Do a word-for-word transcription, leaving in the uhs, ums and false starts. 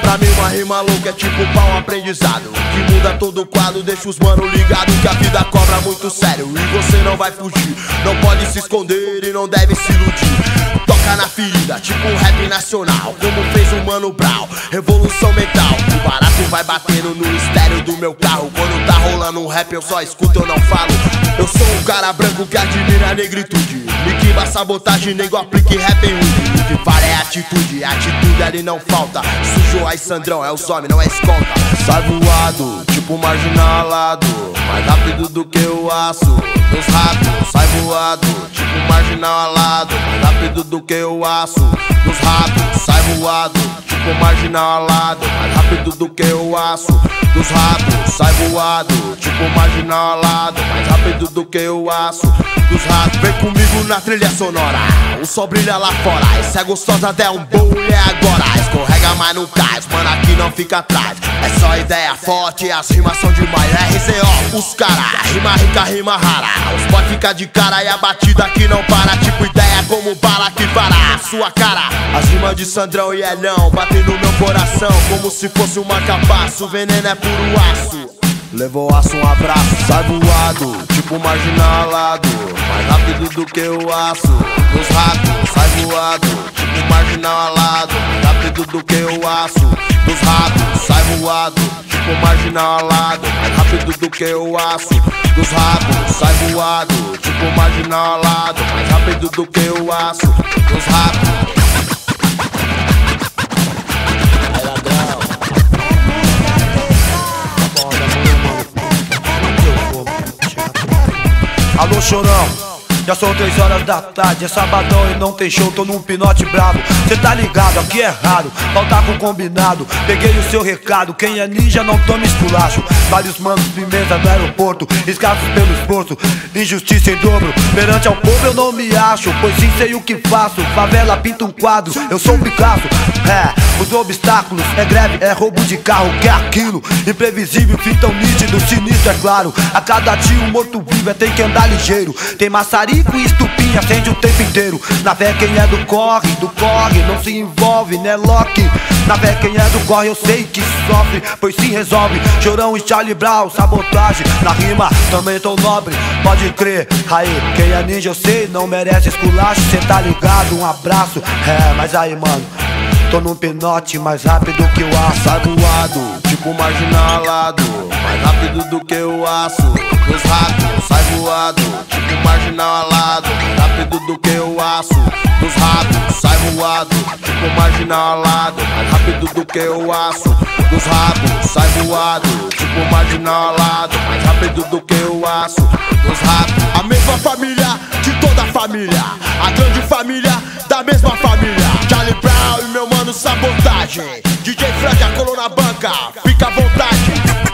Pra mim uma rima louca é tipo pau aprendizado, que muda todo o quadro, deixa os mano ligado que a vida cobra muito sério e você não vai fugir. Não pode se esconder e não deve se iludir. Toca na ferida, tipo um rap nacional, como fez o Mano Brown, revolução mental. O barato vai batendo no estéreo do meu carro. Quando tá rolando um rap eu só escuto, eu não falo. Eu sou um cara branco que admira a negritude. Liquiba sabotagem, nego aplique rap em rude. O que vale é atitude, a atitude ali não falta. Sujou aí Sandrão, é os homens, não é escolta. Sai voado, tipo marginalado, mais rápido do que o aço dos ratos. Sai voado, tipo marginal alado, mais rápido do que o aço dos ratos. Sai voado, tipo marginal alado, mais rápido do que o aço dos ratos. Sai voado, tipo marginal alado, mais rápido do que o aço dos ratos. Vem comigo na trilha sonora, o sol brilha lá fora. Essa é gostosa, até um bom e é agora. Escorrega mas não cai, mano, aqui não fica atrás. É só ideia forte, as rimas são demais. R C O, os cara, rima rica, rima rara. Os boy fica de cara e a batida aqui não para. Tipo ideia como bala que para a sua cara. As rimas de Sandrão e Elhão batem no meu coração como se fosse um marca-passo. O veneno é puro aço, levou aço, um abraço. Sai voado, tipo marginalado, mais rápido do que o aço dos ratos. Sai voado, tipo marginalado, mais rápido do que o aço dos ratos. Sai voado, tipo marginalado, mais rápido do que o aço dos ratos. Sai voado, tipo marginalado, mais rápido do que o aço dos ratos. Alô, chorão, já são três horas da tarde, é sabadão e não tem show, tô num pinote bravo. Cê tá ligado, aqui é raro, faltar com combinado. Peguei o seu recado, quem é ninja não toma esculacho. Vários manos de mesa no aeroporto, escravos pelo esforço, injustiça em dobro. Perante ao povo eu não me acho, pois sim sei o que faço. Favela pinta um quadro, eu sou um Picasso. É, os obstáculos, é greve, é roubo de carro, que é aquilo. Imprevisível, fim tão nítido, sinistro é claro. A cada dia um morto-vivo é tem que andar ligeiro. Tem maçarico e estupinha, acende o tempo inteiro. Na fé quem é do corre, do corre, não se envolve, né Loki? Na fé quem é do corre eu sei que sofre, pois sim resolve. Chorão e Charlie Brown, sabotagem, na rima também tô nobre, pode crer. Aí, quem é ninja eu sei, não merece esculacho. Cê tá ligado, um abraço, é, mas aí mano, tô num pinote mais rápido que o aço. Sai voado, tipo marginalado, mais rápido do que o aço dos ratos. Sai voado, tipo marginalado, mais rápido do que o aço dos ratos. Sai voado, tipo marginalado, mais rápido do que o aço dos ratos. Sai voado, tipo marginalado, mais rápido do que o aço dos ratos. A mesma família de toda a família, a grande família da mesma família. Charlie Brown e meu mano Sabotagem, D J Frank, a colou na banca, fica à vontade.